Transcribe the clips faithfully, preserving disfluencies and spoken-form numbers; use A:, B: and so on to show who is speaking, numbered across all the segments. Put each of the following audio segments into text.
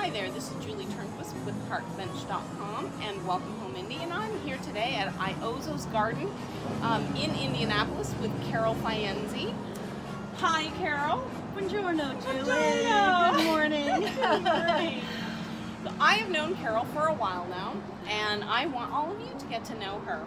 A: Hi there, this is Julie Turnquist with park bench dot com and Welcome Home Indy, and I'm here today at Iozo's Garden um, in Indianapolis with Carol Faenzi. Hi, Carol.
B: Buongiorno, Julie.
A: Buongiorno.
B: Good morning.
A: Good morning. So I have known Carol for a while now, and I want all of you to get to know her.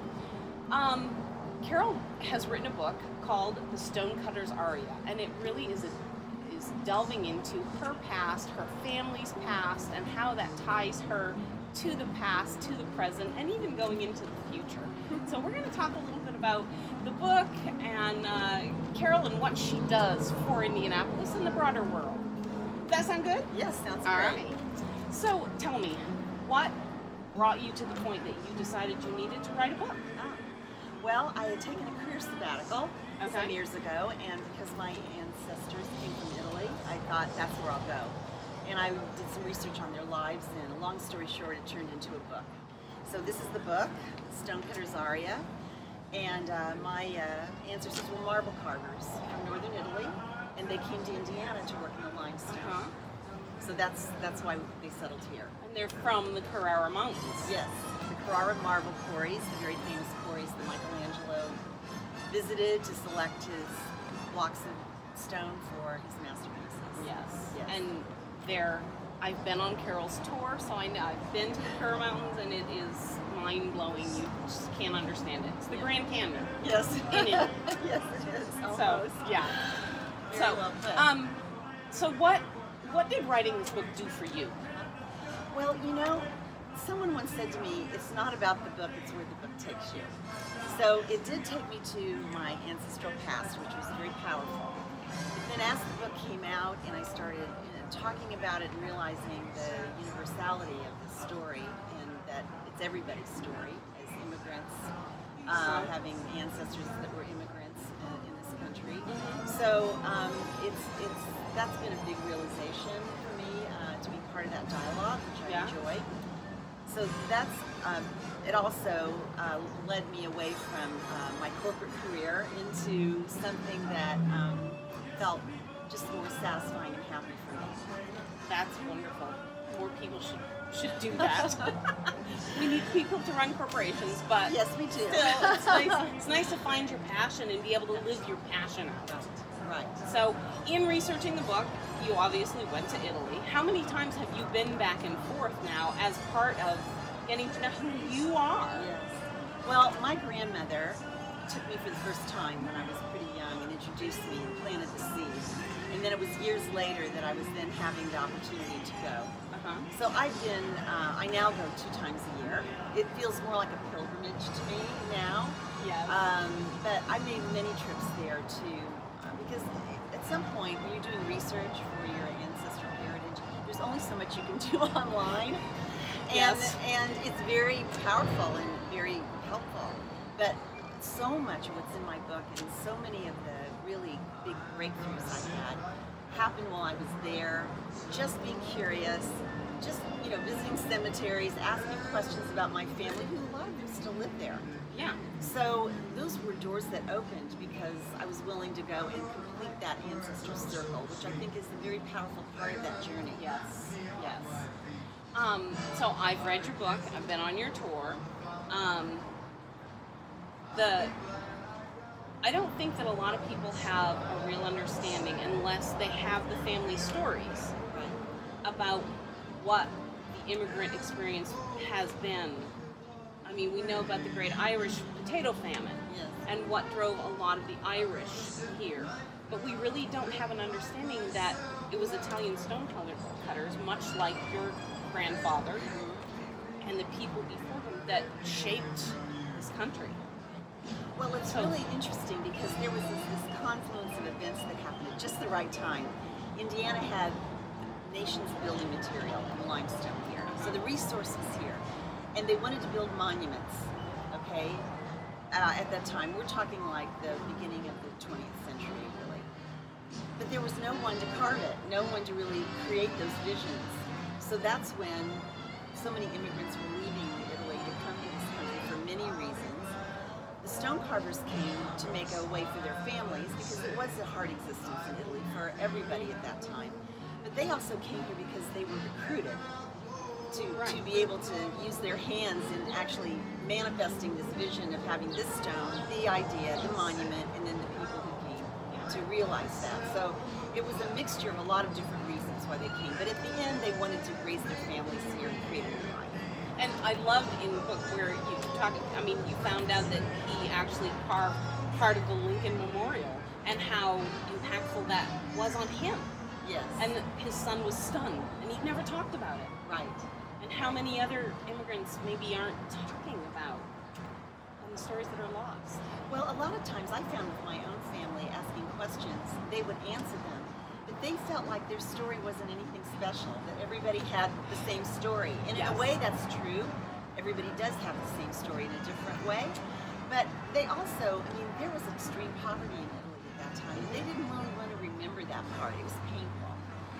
A: Um, Carol has written a book called The Stonecutter's Aria, and it really is a is delving into her past, her family's past, and how that ties her to the past, to the present, and even going into the future. So we're going to talk a little bit about the book and uh, Carol and what she does for Indianapolis and the broader world. Does that sound good?
B: Yes, sounds
A: All
B: great.
A: right. So tell me, what brought you to the point that you decided you needed to write a book?
B: Ah. Well, I had taken a career sabbatical
A: Okay.
B: some years ago, and because my ancestors came from Italy, I thought that's where I'll go. And I did some research on their lives, and long story short, it turned into a book. So this is the book, Stonecutter's Aria, and uh, my uh, ancestors were marble carvers from northern Italy, and they came to Indiana to work in the limestone.
A: Uh-huh.
B: So that's that's why they settled here.
A: And they're from the Carrara Mountains.
B: Yes, the Carrara marble quarries, the very famous quarries that Michelangelo visited to select his blocks of stone for his masterpieces.
A: Yes.
B: Yes.
A: And there, I've been on Carol's tour, so I know I've been to the Carrara Mountains, and it is mind-blowing. You just can't understand it. It's the Grand Canyon.
B: Yes.
A: In it.
B: Yes, it is.
A: So
B: Almost.
A: yeah.
B: Very
A: So
B: well put.
A: um, so what what did writing this book do for you?
B: Well, you know, someone once said to me, it's not about the book, it's where the book takes you. So it did take me to my ancestral past, which was very powerful. But then as the book came out and I started you know, talking about it and realizing the universality of the story and that it's everybody's story as immigrants, uh, having ancestors that were immigrants uh, in this country. So um, it's, it's, that's been a big realization for me uh, to be part of that dialogue, which I
A: Yeah.
B: enjoy. So that's, um, it also uh, led me away from uh, my corporate career into something that um, felt just more satisfying and happy for me.
A: That's wonderful. More people should should do that. We need people to run corporations, but
B: Yes, we do.
A: still, it's nice. It's nice to find your passion and be able to live your passion out.
B: Right.
A: So, in researching the book, you obviously went to Italy. How many times have you been back and forth now as part of getting to know who you are?
B: Yes. Well, my grandmother took me for the first time when I was pretty young and introduced me and planted the seed. And then it was years later that I was then having the opportunity to go.
A: Uh-huh.
B: So I've been, uh, I now go two times a year. It feels more like a pilgrimage to me now.
A: Yes.
B: Um, but I made many trips there too, uh, because at some point when you're doing research for your ancestral heritage, there's only so much you can do online. And,
A: Yes.
B: and it's very powerful and very helpful. But so much of what's in my book and so many of the really big breakthroughs I've had happened while I was there, just being curious, just you know visiting cemeteries, asking questions about my family, who a lot of them still live there.
A: Yeah.
B: So those were doors that opened because I was willing to go and complete that ancestral circle, which I think is a very powerful part of that journey.
A: Yes. Yes. Um, so I've read your book. I've been on your tour. Um, the I don't think that a lot of people have a real understanding unless they have the family stories
B: Right.
A: about what the immigrant experience has been. I mean, we know about the Great Irish Potato Famine
B: Yes.
A: and what drove a lot of the Irish here. But we really don't have an understanding that it was Italian stonecutters, much like your grandfather and the people before him, that shaped this country.
B: Well, it's
A: So-
B: really interesting because there was this, this confluence of events that happened at just the right time. Indiana had the nation's building material in limestone here, so the resource was here, and they wanted to build monuments. Okay, uh, at that time, we're talking like the beginning of the twentieth century, really. But there was no one to carve it, no one to really create those visions. So that's when so many immigrants were leaving Italy to come to this country for many reasons. The stone carvers came to make a way for their families because it was a hard existence in Italy for everybody at that time. but they also came here because they were recruited to,
A: Right.
B: to be able to use their hands in actually manifesting this vision of having this stone, the idea, the monument, and then the people who came to realize that. So it was a mixture of a lot of different reasons why they came, but at the end they wanted to raise their families here and create a new life.
A: And I loved in the book where you talk, I mean, you found out that he actually carved part of the Lincoln Memorial and how impactful that was on him.
B: Yes.
A: And that his son was stunned, and he never talked about it.
B: Right.
A: And how many other immigrants maybe aren't talking about and the stories that are lost.
B: Well, a lot of times I found with my own family asking questions, they would answer them, but they felt like their story wasn't anything special, that everybody had the same story. And in
A: Yes.
B: a way that's true. Everybody does have the same story in a different way. But they also, I mean, there was extreme poverty in Italy at that time, and they didn't really want to remember that part. It was painful.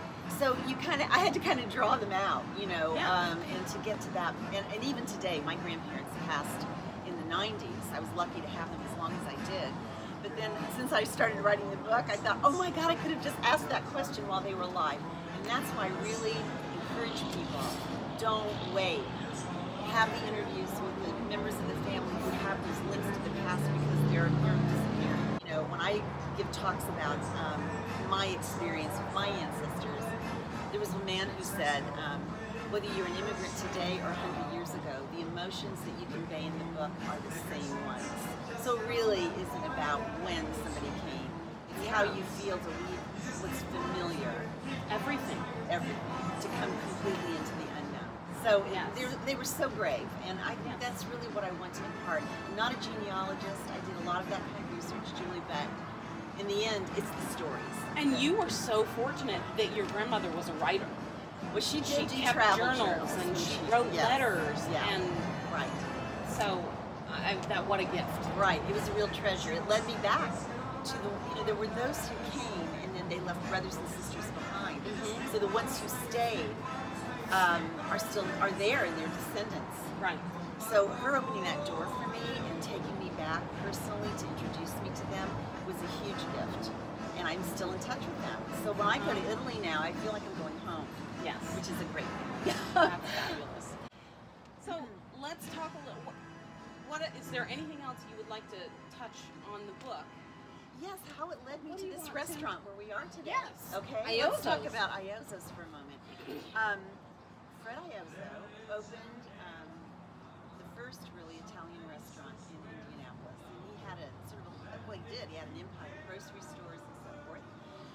B: So you kind of, I had to kind of draw them out, you know,
A: Yeah.
B: um, and to get to that. And, and even today, my grandparents passed in the nineties. I was lucky to have them as long as I did. But then since I started writing the book, I thought, oh my God, I could have just asked that question while they were alive. And that's why I really encourage people, don't wait. Have the interviews with the members of the family who have those links to the past because they're, they're disappearing. You know, when I give talks about um, my experience with my ancestors, there was a man who said, um, whether you're an immigrant today or a hundred years ago, the emotions that you convey in the book are the same ones. So it really isn't about when somebody came. It's how you feel to leave what's familiar,
A: Everything.
B: everything, to come completely into the unknown. So
A: Yes.
B: they, they were so brave, and I think
A: Yes.
B: that's really what I want to impart. I'm not a genealogist, I did a lot of that kind of research, Julie, but in the end, it's the stories.
A: And you were so fortunate that your grandmother was a writer.
B: Well, she
A: She
B: did do
A: kept
B: travel
A: journals and she
B: she-
A: wrote
B: yes,
A: letters
B: yeah,
A: and
B: right,
A: so I, that what a gift.
B: right. It was a real treasure. It led me back to the, you know, there were those who came and then they left brothers and sisters behind.
A: Mhm.
B: So the ones who stayed um, are still are there and their descendants.
A: Right.
B: So her opening that door for me and taking me back personally to introduce me to them was a huge gift. And I'm still in touch with them. So when I go to Italy now, I feel like I'm going home,
A: Yes.
B: which is a great thing.
A: That's fabulous. So let's talk a little. What, what is there anything else you would like to touch on the book?
B: Yes, how it led me
A: What do
B: to
A: you
B: this
A: want to-
B: restaurant where we are today.
A: Yes.
B: Okay.
A: Iozzo's.
B: Let's talk about Iozzo's for a moment. Um, Fred Iozzo opened um, the first really Italian restaurant in Indianapolis, and he had a sort of a, well, he did. He had an empire, grocery stores and so forth.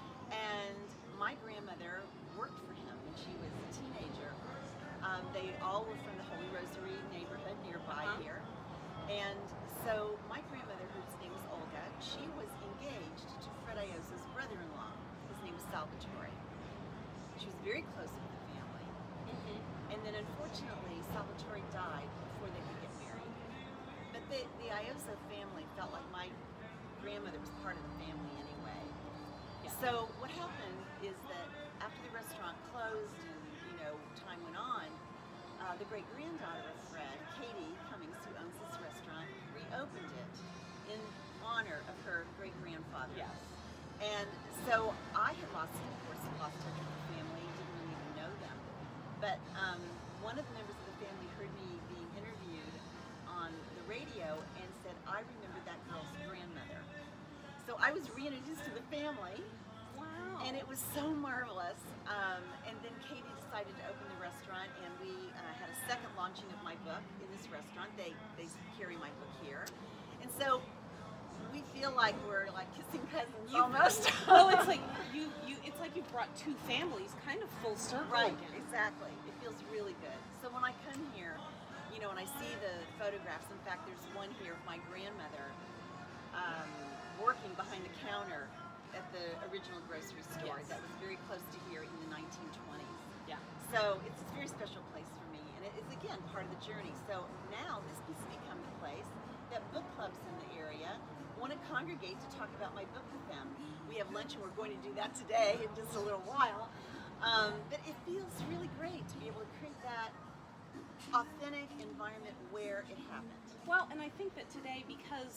B: And my grandmother worked for him when she was a teenager. Um, they all were from the Holy Rosary neighborhood nearby
A: Uh-huh.
B: here. And so my grandmother, whose name was Olga, she was engaged to Fred Iozzo's brother-in-law. His name was Salvatore. She was very close with the family.
A: Mm-hmm.
B: And then unfortunately, Salvatore died before they could get married. But the, the Iozzo family felt like my grandmother was part of the family anyway.
A: Yeah.
B: So what happened is that after the restaurant closed and, you know, time went on, uh, the great-granddaughter of Fred, Katie Cummings, who owns this restaurant, reopened it in honor of her great-grandfather.
A: Yes.
B: And so I had lost, of course, lost touch with the family, didn't really even know them. But um, one of the members of the family heard me being interviewed on the radio and said, I remember that girl's grandmother. So I was reintroduced to the family,
A: Wow.
B: and it was so marvelous. Um, and then Katie decided to open the restaurant, and we uh, had a second launching of my book in this restaurant. They, they carry my book here. And so we feel like we're like kissing cousins
A: You-
B: almost.
A: well, it's like you, you. It's like you brought two families kind of full circle
B: Right,
A: again.
B: exactly. It feels really good. So when I come here, you know, and I see the photographs, in fact, there's one here of my grandmother um, working behind the counter at the original grocery store
A: Yes.
B: that was very close to here in the nineteen twenties.
A: Yeah.
B: So it's a very special place for me, and it is, again, part of the journey. So now this has become the place that book clubs in the area want to congregate to talk about my book with them. We have lunch, and we're going to do that today in just a little while. Um, but it feels really great to be able to create that authentic environment where it happened.
A: Well, and I think that today, because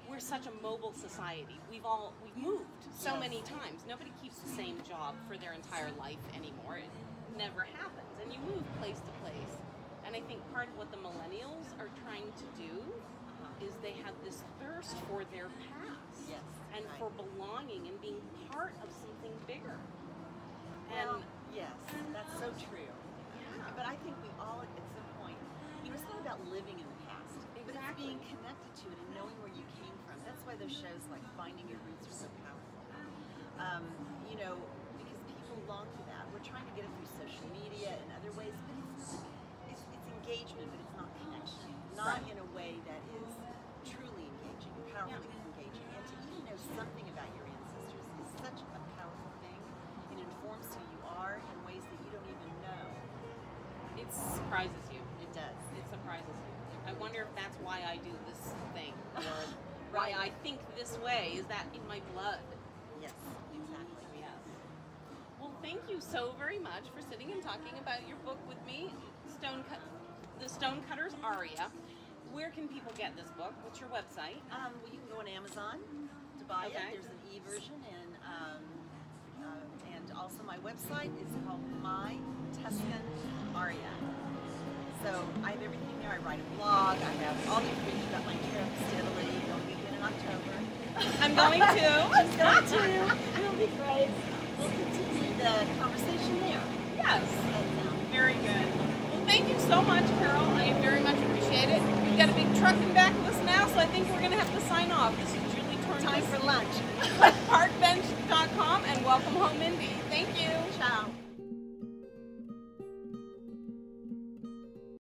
A: we're such a mobile society. We've all we've moved so
B: Yes.
A: many times. Nobody keeps the same job for their entire life anymore. It never happens, and you move place to place. And I think part of what the millennials are trying to do
B: Uh-huh.
A: is they have this thirst for their past
B: Yes,
A: and
B: right.
A: for belonging and being part of something bigger.
B: Well,
A: And
B: yes, that's so true.
A: yeah,
B: But I think we all, at some point, you know, it's not about living in the past, but it's
A: Exactly.
B: being connected to it and knowing where you came from. That's why those shows like Finding Your Roots are so powerful. Um, you know, because people long for that. We're trying to get it through social media and other ways, but it's it's, it's engagement, but it's not connection. Not
A: Right.
B: in a way that is truly engaging, powerfully engaging. And to even know something about your ancestors is such a powerful thing. It informs who you are in ways that you don't even know.
A: it surprises you.
B: It does.
A: It surprises you. I wonder if that's why I do this thing, or why I think this way. Is that in my blood?
B: Yes, exactly.
A: Yes. Well, thank you so very much for sitting and talking about your book with me, Stone Cut, The Stonecutters Aria. Where can people get this book? What's your website?
B: Um, well, you can go on Amazon to buy
A: Okay.
B: it. There's an e-version, and um, uh, and also my website is called My Tuscan Aria. So I have everything there. I write a blog. I have all the information about my trips to Italy. Going again in October.
A: I'm going to.
B: She's going to. It'll be great. We'll continue the conversation there.
A: Yes.
B: And, um,
A: Very good. Well, thank you so much, Carol. I very much appreciate it. We've got a big truck in back of us now, so I think we're going to have to sign off. This is Julie Torn
B: time for lunch.
A: park bench dot com, and welcome home, Indy. Thank you.
B: Ciao.